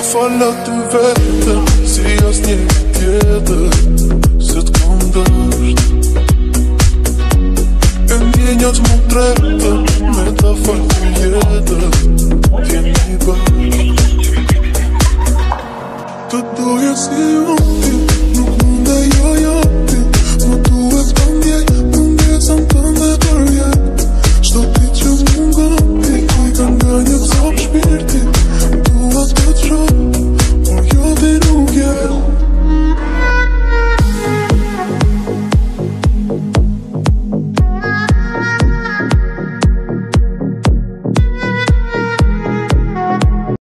Fala të vetëm, si as një tjetër, se t'kom dësht. E ndjenjat mu tretëm, me ta falë të jetër, t'jemi bashk. Të doje si